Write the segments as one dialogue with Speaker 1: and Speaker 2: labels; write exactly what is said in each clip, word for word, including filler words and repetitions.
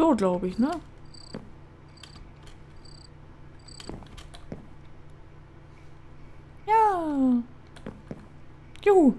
Speaker 1: So, glaube ich, ne? Ja. Juhu.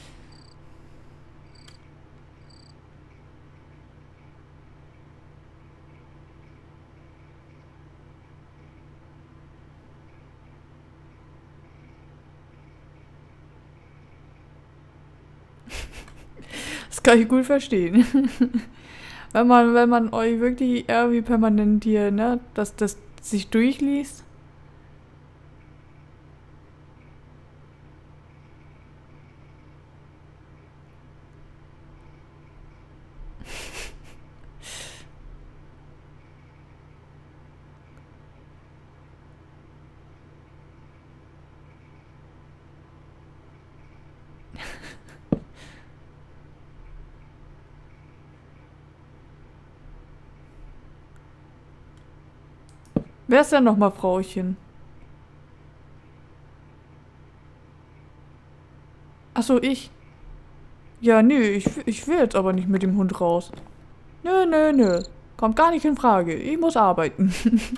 Speaker 1: Das kann ich gut verstehen. Wenn man, wenn man euch wirklich irgendwie permanent hier, ne, dass das sich durchliest. Wer ist denn nochmal Frauchen? Achso, ich. Ja, nö, ich, ich will jetzt aber nicht mit dem Hund raus. Nö, nö, nö. Kommt gar nicht in Frage. Ich muss arbeiten.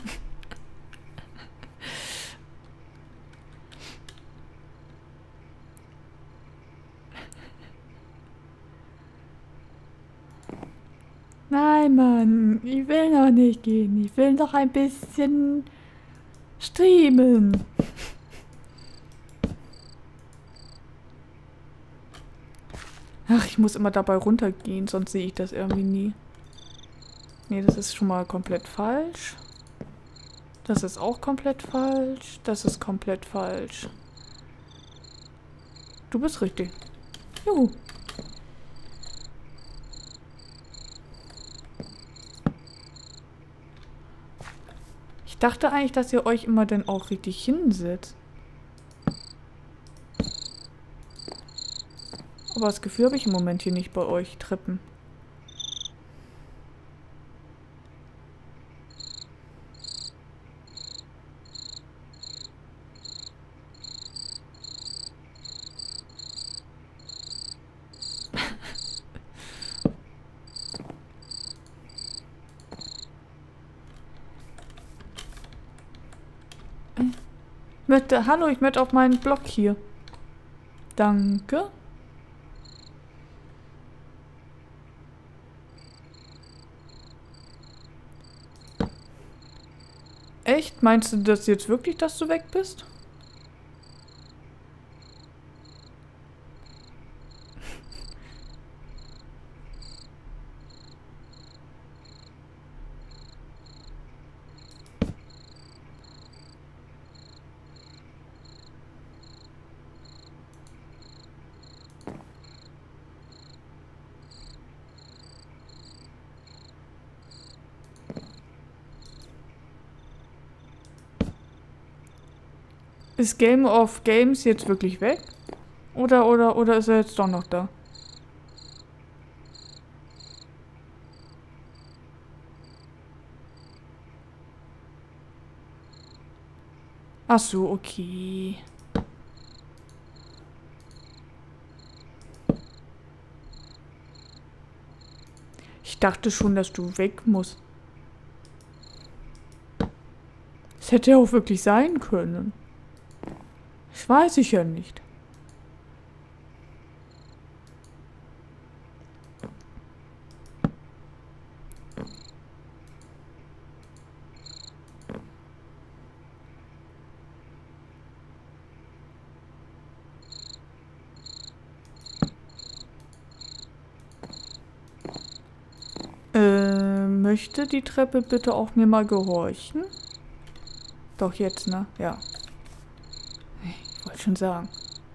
Speaker 1: Nein, Mann. Ich will noch nicht gehen. Ich will noch ein bisschen streamen. Ach, ich muss immer dabei runtergehen, sonst sehe ich das irgendwie nie. Nee, das ist schon mal komplett falsch. Das ist auch komplett falsch. Das ist komplett falsch. Du bist richtig. Juhu. Ich dachte eigentlich, dass ihr euch immer dann auch richtig hinsetzt. Aber das Gefühl habe ich im Moment hier nicht bei euch, Treppen. Ich möchte, hallo, ich möchte auf meinen Block hier. Danke. Echt? Meinst du das jetzt wirklich, dass du weg bist? Ist Game of Games jetzt wirklich weg? Oder, oder, oder ist er jetzt doch noch da? Ach so, okay. Ich dachte schon, dass du weg musst. Das hätte ja auch wirklich sein können. Das weiß ich ja nicht. Äh, möchte die Treppe bitte auch mir mal gehorchen? Doch jetzt, ne? Ja. Ich wollte schon sagen.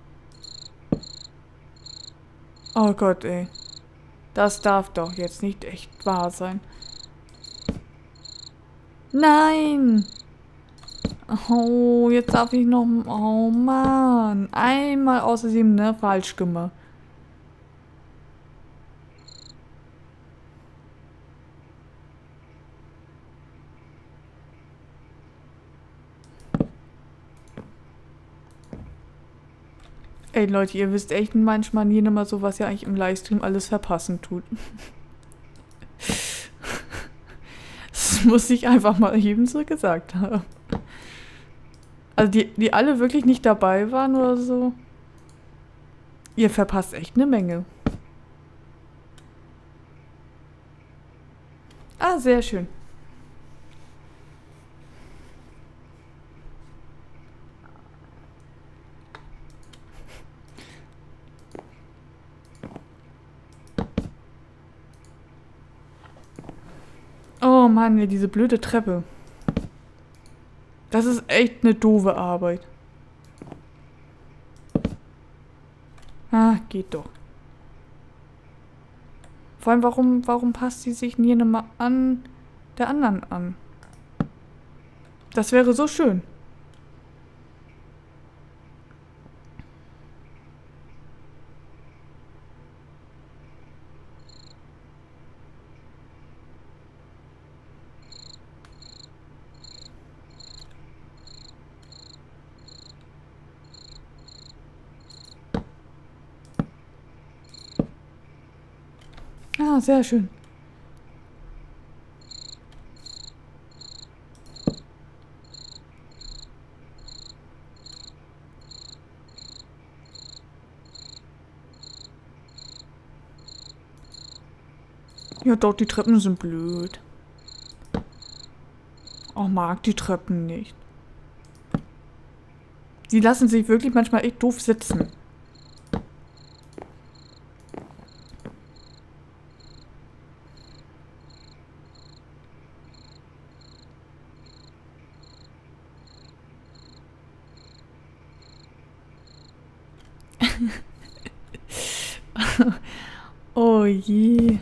Speaker 1: Oh Gott, ey. Das darf doch jetzt nicht echt wahr sein. Nein! Oh, jetzt darf ich noch... Oh Mann. Einmal außer sieben, ne? Falsch gemacht. Ey Leute, ihr wisst echt manchmal nie immer so, was ihr eigentlich im Livestream alles verpassen tut. muss ich einfach mal ebenso gesagt haben. Also die, die alle wirklich nicht dabei waren oder so. Ihr verpasst echt eine Menge. Ah, sehr schön. Oh Mann, ja, diese blöde Treppe. Das ist echt eine doofe Arbeit. Ah, geht doch. Vor allem, warum, warum passt sie sich nie nochmal an der anderen an? Das wäre so schön. Ah, sehr schön. Ja, doch, die Treppen sind blöd. Oh, mag die Treppen nicht. Die lassen sich wirklich manchmal echt doof sitzen. Oh je.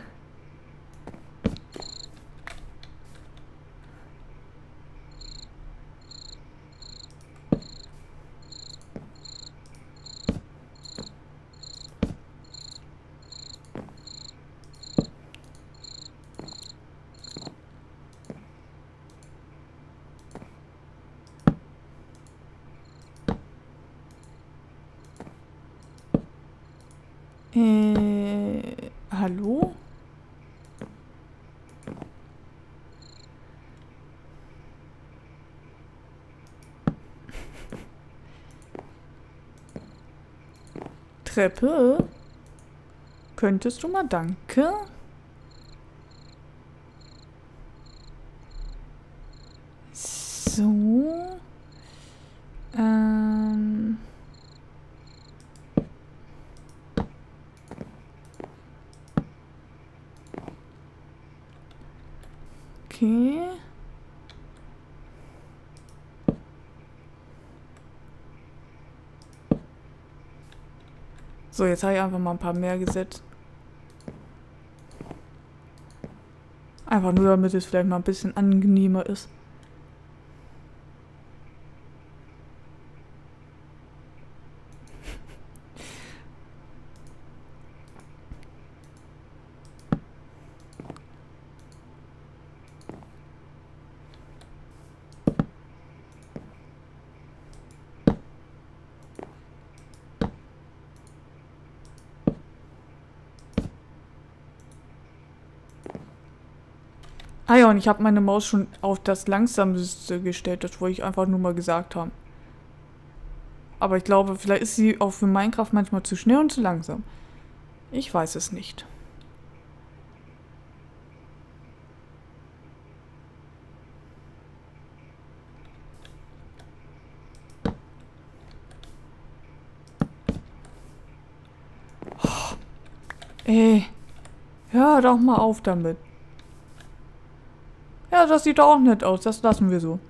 Speaker 1: Äh, hallo? Treppe? Könntest du mal, danke? So. Ähm. Okay. So, jetzt habe ich einfach mal ein paar mehr gesetzt. Einfach nur, damit es vielleicht mal ein bisschen angenehmer ist. Ah ja, und ich habe meine Maus schon auf das Langsamste gestellt. Das wollte ich einfach nur mal gesagt haben. Aber ich glaube, vielleicht ist sie auch für Minecraft manchmal zu schnell und zu langsam. Ich weiß es nicht. Oh, ey, hör doch mal auf damit. Ja, das sieht doch auch nett aus. Das lassen wir so.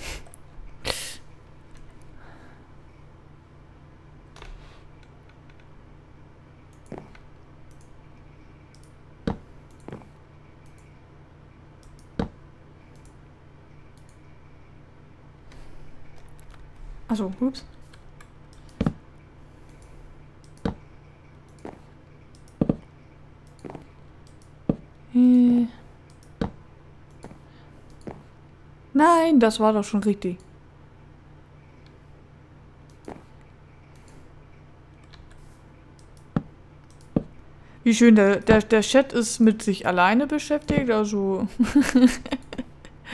Speaker 1: Achso, ups. Äh. Nein, das war doch schon richtig. Wie schön, der, der, der Chat ist mit sich alleine beschäftigt, also...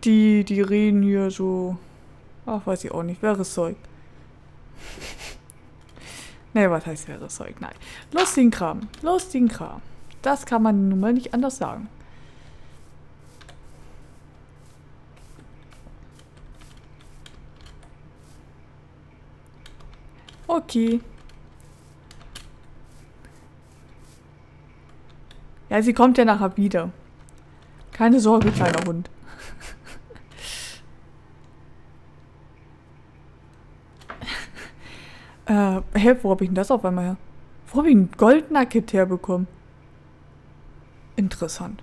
Speaker 1: Die, die reden hier so... Ach, weiß ich auch nicht. Wäres Zeug. Nee, was heißt wäres Zeug? Nein. Lustigen Kram. Lustigen Kram. Das kann man nun mal nicht anders sagen. Okay. Ja, sie kommt ja nachher wieder. Keine Sorge, kleiner Hund. äh, hä, wo hab ich denn das auf einmal her? Wo hab ich ein Goldnugget herbekommen? Interessant.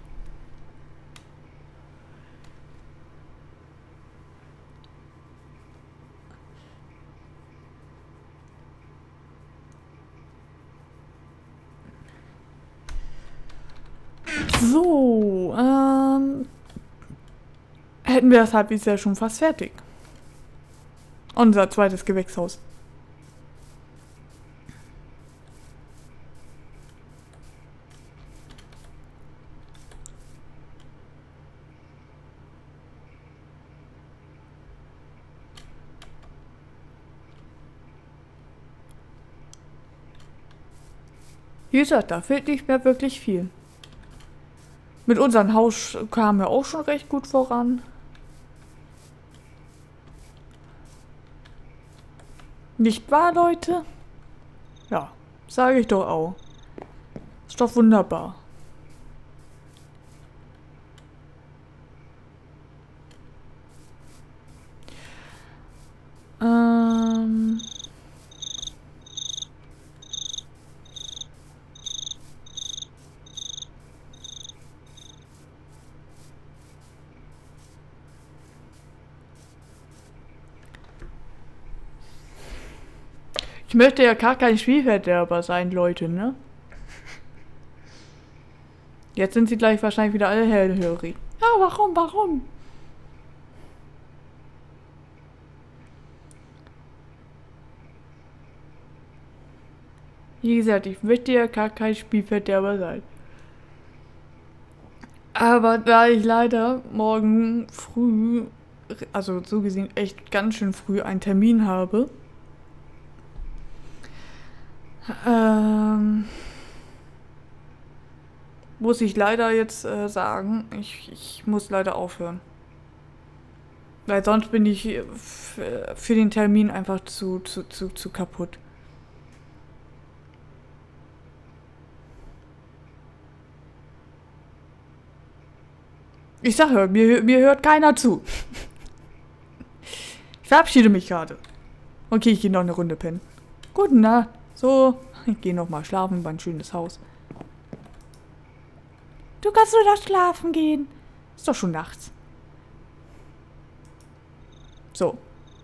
Speaker 1: So, ähm, hätten wir das halbwegs ja schon fast fertig. Unser zweites Gewächshaus. Wie gesagt, da fehlt nicht mehr wirklich viel. Mit unserem Haus kamen wir auch schon recht gut voran. Nicht wahr, Leute? Ja, sage ich doch auch. Ist doch wunderbar. Ähm... Ich möchte ja gar kein Spielverderber sein, Leute, ne? Jetzt sind sie gleich wahrscheinlich wieder alle hellhörig. Ja, warum, warum? Wie gesagt, ich möchte ja gar kein Spielverderber sein. Aber da ich leider morgen früh, also so gesehen echt ganz schön früh einen Termin habe, Ähm, muss ich leider jetzt äh, sagen, ich, ich muss leider aufhören. Weil sonst bin ich für den Termin einfach zu, zu, zu, zu kaputt. Ich sage, mir, mir hört keiner zu. Ich verabschiede mich gerade. Okay, ich gehe noch eine Runde pennen. Gute Nacht. So, ich gehe noch mal schlafen, war ein schönes Haus. Du kannst nur noch schlafen gehen. Ist doch schon nachts. So.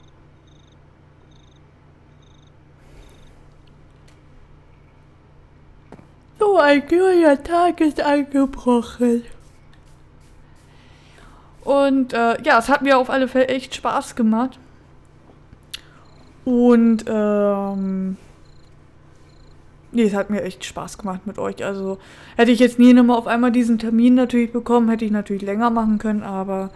Speaker 1: So, ein neuer Tag ist angebrochen. Und äh, ja, es hat mir auf alle Fälle echt Spaß gemacht. Und ähm... nee, es hat mir echt Spaß gemacht mit euch. Also hätte ich jetzt nie nochmal auf einmal diesen Termin natürlich bekommen, hätte ich natürlich länger machen können, aber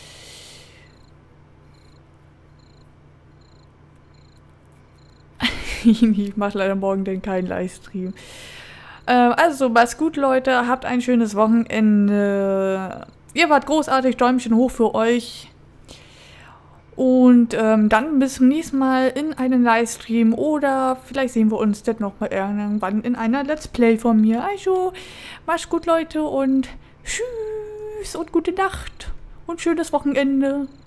Speaker 1: ich mache leider morgen denn keinen Livestream. Äh, also, macht's gut, Leute. Habt ein schönes Wochenende. Ihr wart großartig. Däumchen hoch für euch. Und ähm, dann bis zum nächsten Mal in einem Livestream oder vielleicht sehen wir uns dann nochmal irgendwann in einer Let's Play von mir. Also, macht's gut, Leute, und tschüss und gute Nacht und schönes Wochenende.